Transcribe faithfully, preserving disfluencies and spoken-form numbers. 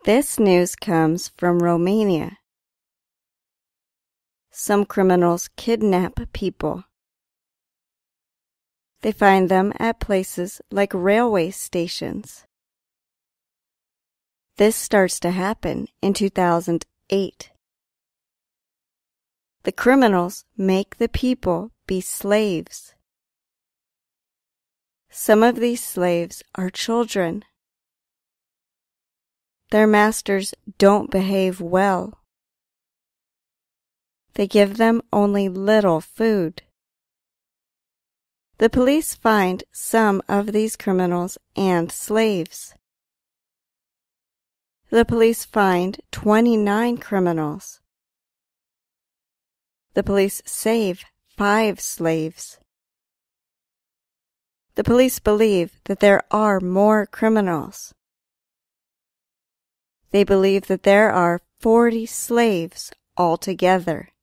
This news comes from Romania. Some criminals kidnap people. They find them at places like railway stations. This starts to happen in two thousand eight. The criminals make the people be slaves. Some of these slaves are children. Their masters don't behave well. They give them only little food. The police find some of these criminals and slaves. The police find twenty-nine criminals. The police save five slaves. The police believe that there are more criminals. They believe that there are forty slaves altogether.